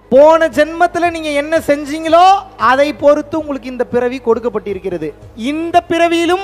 போன ஜென்மத்தில் நீங்க என்ன செஞ்சீங்களோ அதை பொறுத்து உங்களுக்கு இந்த பிறவி கொடுக்கப்பட்டிருக்கிறது. இந்த பிறவியிலும்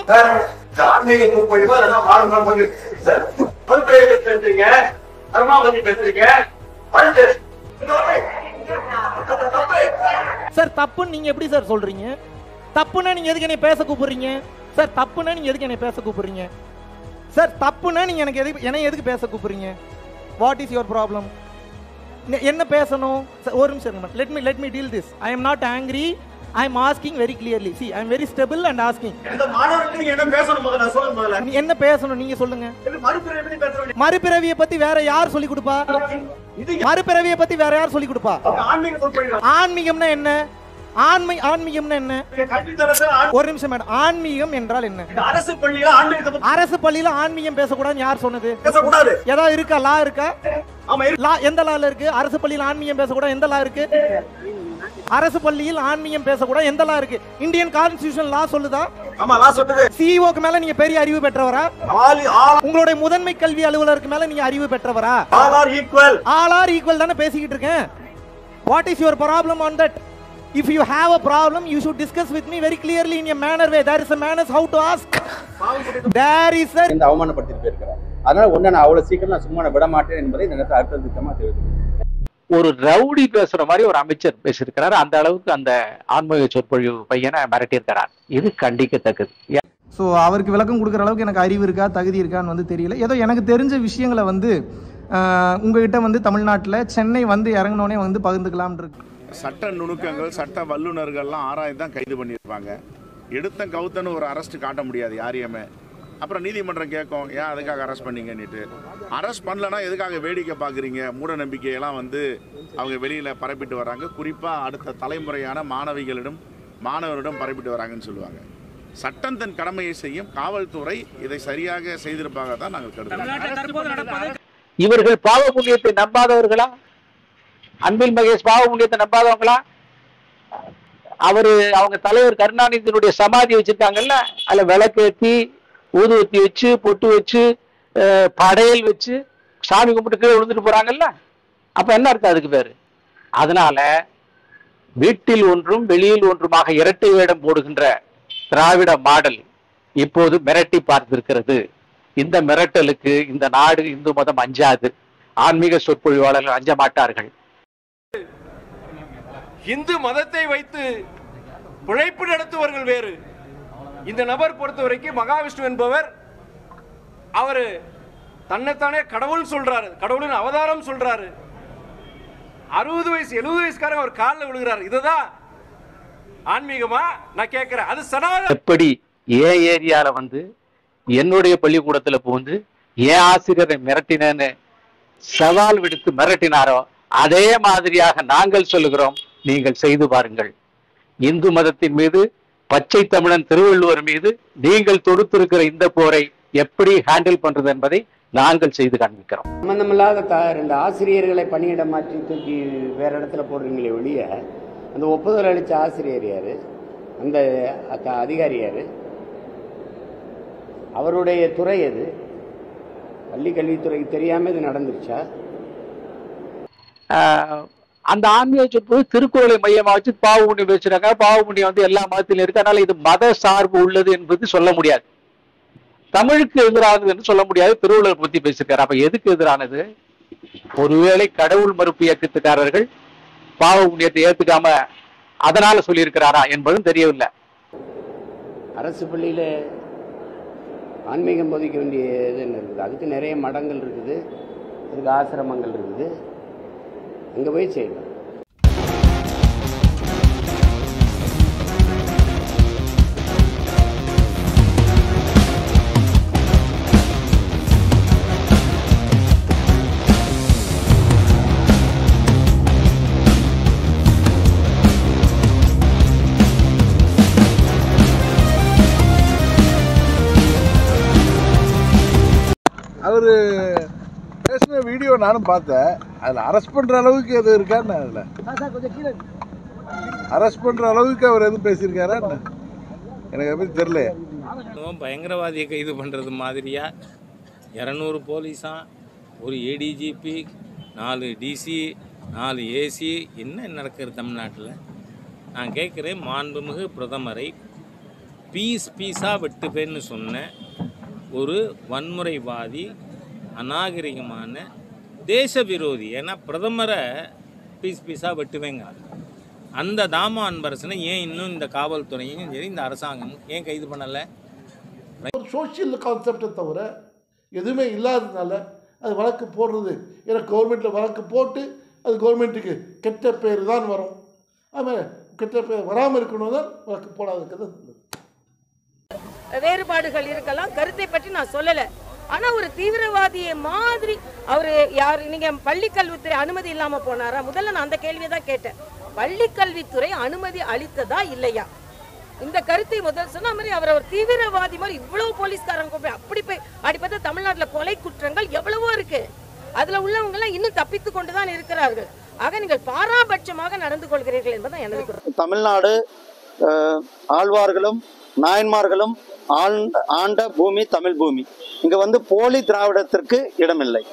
சார் தப்புன்னு நீங்க எப்படி சார் சொல்றீங்க? தப்புன்னா நீங்க எதுக்கு என்னை பேச கூப்பிடுறீங்க? சார் தப்புன்னா நீங்க எதுக்கு என்னை பேச கூப்பிடுறீங்க? சார் தப்புன்னா நீங்க எனக்கு எதுக்கு பேச கூப்பிடுறீங்க? What is your problem? என்ன பேசணும்? ஒரு நிமிஷம், let me deal this. I am not angry. I am asking very clearly. See, I am very stable and asking. இந்த மாணவருக்கு நீங்க என்ன பேசணும் முதல்ல சொல்லுங்க. முதல்ல என்ன பேசணும் நீங்க சொல்லுங்க. மறுபிறவியை பத்தி பேச வேண்டிய மறுபிறவியை பத்தி வேற யார் சொல்லி கொடுப்பா? மறுபிறவியை பத்தி வேற யார் சொல்லி கொடுப்பா? ஆன்மீகம்னா என்ன? ஆன்மீகம்னா என்ன? ஒரு நிமிஷம் மேடம், ஆன்மீகம் என்றால் என்ன? அரசு பள்ளியில ஆன்மீகம் பேசக்கூடாதுன்னு யார் சொன்னது? ஏதாவது இருக்கா? லா இருக்கா? எந்த லால இருக்கு? அரசு பள்ளியில் ஆன்மீகம் பேசக்கூடாது எந்த லா இருக்கு? அரசு பள்ளியில் ஆன்மீகம் பேசக்கூடாது எந்த லா இருக்கு? இந்தியன் கான்ஸ்டிடியூஷன் லா சொல்லுதா? சிஇஓக்கு மேல நீங்க பெரிய அறிவு பெற்றவரா? உங்களுடைய முதன்மை கல்வி அலுவலருக்கு மேல நீங்க அறிவு பெற்றவரா? ஆல் ஆர் ஈக்குவல் தானே பேசிக்கிட்டு இருக்கேன். What is your problem on that? If you have a problem, you should discuss with me very clearly in a manner way. There is a manners how to ask. There is a இந்த அவமானப்படுத்திட்டு போயிருக்கிறார். அதனால ஒண்ணு நான் அவ்வளவு சீக்கிரம் நான் சும்மா விட மாட்டேன் என்பதை இந்த நேரத்தில் அடுத்த திட்டமா தெரிவித்துள்ளேன். ஒரு ரவுடி பேசுற மாதிரி ஒரு அமைச்சர் பேசியிருக்கிறார். அந்த அளவுக்கு அந்த ஆன்மீக சொற்பொழிவு பையனை மிரட்டியிருக்கிறார். இது கண்டிக்கத்தக்கது. ஸோ அவருக்கு விளக்கம் கொடுக்குற அளவுக்கு எனக்கு அறிவு இருக்கா, தகுதி இருக்கான்னு வந்து தெரியல. ஏதோ எனக்கு தெரிஞ்ச விஷயங்களை வந்து உங்ககிட்ட வந்து தமிழ்நாட்டில் சென்னை வந்து இறங்கினோடனே வந்து பகிர்ந்துக்கலாம்னு இருக்கு. சட்ட நுணுக்கங்கள், சட்ட வல்லுநர்கள்லாம் ஆராய்ந்து தான் கைது பண்ணியிருப்பாங்க. எடுத்த கவுத்தன்னு ஒரு அரெஸ்ட் காட்ட முடியாது யாரையுமே. அப்புறம் நீதிமன்றம் கேட்கும், ஏன் அதுக்காக அரெஸ்ட் பண்ணீங்கன்னுட்டு. அரெஸ்ட் பண்ணலன்னா எதுக்காக வேடிக்கை பார்க்குறீங்க? மூட நம்பிக்கையெல்லாம் வந்து அவங்க வெளியில் பரப்பிட்டு வராங்க. குறிப்பாக அடுத்த தலைமுறையான மாணவரிடம் பரப்பிட்டு வராங்கன்னு சொல்லுவாங்க. சட்டம் தன் கடமையை செய்யும். காவல்துறை இதை சரியாக செய்திருப்பாங்க தான் நாங்கள் கருதுகிறோம். இவர்கள் பாவ புண்ணியத்தை நம்பாதவர்களா? அன்பில் மகேஷ் பாவ புண்ணியத்தை நம்பாதவங்களா? அவங்க தலைவர் கருணாநிதியினுடைய சமாதி வச்சிருக்காங்கல்ல, அதுல விளக்கேற்றி ஊதுவத்தி வச்சு பொட்டு வச்சு படையல் வச்சு சாமி கும்பிட்டு கீழே விழுந்துட்டு போறாங்கல்ல. அப்ப என்ன அர்த்தம் அதுக்கு பேரு? அதனால வீட்டில் ஒன்றும் வெளியில் ஒன்றுமாக இரட்டை வேடம் போடுகின்ற திராவிட மாடல் இப்போது மிரட்டி பார்த்திருக்கிறது. இந்த மிரட்டலுக்கு இந்த நாடு, இந்து மதம் அஞ்சாது. ஆன்மீக சொற்பொழிவாளர்கள் அஞ்ச மாட்டார்கள். இந்து மதத்தை வைத்து பிழைப்பு நடத்துவர்கள் வேறு. இந்த நபர் பொறுத்த வரைக்கும் மகாவிஷ்ணு என்பவர் அவரு தன்னைத்தானே கடவுள் சொல்றாரு, கடவுளின் அவதாரம் சொல்றாரு. 60 வயசு 70 வயசுக்காரங்க அவர் காலில் விழுகிறார். இதுதான் ஆன்மீகமா? நான் கேட்கிறேன். அது சனாதன. எப்படி ஏன் ஏரியால வந்து என்னுடைய பள்ளிக்கூடத்துல போந்து ஏன் ஆசிரியரை மிரட்டினேன்னு சவால் விடுத்து மிரட்டினாரோ அதே மாதிரியாக நாங்கள் சொல்லுகிறோம், நீங்கள் செய்து பாருங்கள். இந்து மதத்தின் மீது, பச்சை தமிழன் திருவள்ளுவர் மீது நீங்கள் தொடுத்திருக்கிற இந்த போரை எப்படி ஹேண்டில் பண்றது என்பதை நாங்கள் செய்து காண்பிக்கிறோம். சம்பந்தமில்லாத 2 ஆசிரியர்களை பணியிட மாற்றி தூக்கி வேற இடத்துல போடுறீங்களே ஒழிய, அந்த ஒப்புதல் அளித்த ஆசிரியர் யாரு? அந்த அதிகாரி யாரு? அவருடைய துறை எது? பள்ளி கல்வித்துறைக்கு தெரியாம இது நடந்துருச்சா? அந்த ஆன்மீக சொற்பொழிவு திருக்குறளை மையமா வச்சு பாவ புண்ணியம் பேசுறாங்க. பாவ புண்ணியம் வந்து எல்லா மதத்திலும் இருக்கு. அதனால இது மத சார்பு உள்ளது என்பது சொல்ல முடியாது. தமிழுக்கு எதிரானது என்று சொல்ல முடியாது. திருவள்ளுவர் பத்தி பேசியிருக்காரு. அப்ப எதுக்கு எதிரானது? ஒருவேளை கடவுள் மறுப்பு இயக்கத்துக்காரர்கள் பாவ புண்ணியத்தை ஏத்துக்காம அதனால சொல்லியிருக்கிறாரா என்பதும் தெரியவில்லை. அரசு பள்ளியில ஆன்மீகம் போதிக்க வேண்டிய இது என்ன இருக்குது? அதுக்கு நிறைய மடங்கள் இருக்குது, அதுக்கு ஆசிரமங்கள் இருக்குது. அங்கே போய் செய்யலாம். அவர் பேசின வீடியோ நானும் பார்த்தேன். அதில் அரெஸ்ட் பண்ணுற அளவுக்கு எதுவும் இருக்கான்னு, அதில் அரெஸ்ட் பண்ணுற அளவுக்கு அவர் எதுவும் பேசியிருக்காரா எனக்கு அதை பற்றி தெரியல. பயங்கரவாதியை கைது பண்ணுறது மாதிரியா 200 போலீஸாக, ஒரு ஏடிஜிபி, 4 டிசி, 4 ஏசி என்ன நடக்கிறது தமிழ்நாட்டில்? நான் கேட்குறேன், மாண்புமிகு பிரதமரை பீஸாக வெட்டுப்பேன்னு சொன்ன ஒரு வன்முறைவாதி, அநாகரிகமான தேச விரோதி. ஏன்னா பிரதமரை பீஸாக வெட்டுவேங்க. அந்த தாமோ அன்பரசனை ஏன் இன்னும் இந்த காவல்துறையும் சரி இந்த அரசாங்கம் ஏன் கைது பண்ணலை? ஒரு சோஷியல் கான்செப்டை தவிர எதுவுமே இல்லாததுனால அது வழக்கு போடுறது. ஏன்னா கவர்மெண்ட்டில் வழக்கு போட்டு அது கவர்மெண்ட்டுக்கு கெட்ட பேர் தான் வரும். ஆமாம், கெட்ட பேர் வராமல் இருக்கணும் தான் வழக்கு போடாதுக்கிறது. வேறுபாடுகள் இருக்கலாம், கருத்தை பற்றி நான் சொல்லலை. ஆனால் ஒரு தீவிரவாதியை மாதிரி அவர் யார்? நீங்கள் பள்ளிக்கல்வித்துறை அனுமதி இல்லாமல் போனாரா? முதல்ல நான் அந்த கேள்வியை தான் கேட்டேன். பள்ளிக்கல்வித்துறை அனுமதி அளித்ததா இல்லையா? இந்த கருத்தை முதல் சொன்ன மாதிரி அவர் ஒரு தீவிரவாதி மாதிரி இவ்வளவு போலீஸ்காரங்க போய் அப்படி போய் அடிப்பட்ட தமிழ்நாட்டில் கொலை குற்றங்கள் எவ்வளவோ இருக்கு. அதுல உள்ளவங்க எல்லாம் இன்னும் தப்பித்து கொண்டுதான் இருக்கிறார்கள். ஆக நீங்கள் பாராபட்சமாக நடந்து கொள்கிறீர்கள் என்பதுதான் எனக்கு. தமிழ்நாடு ஆழ்வார்களும் நாயன்மார்களும் ஆண்ட பூமி தமிழ் பூமி. இங்க போலி திராவிடத்திற்கு இடமில்லை.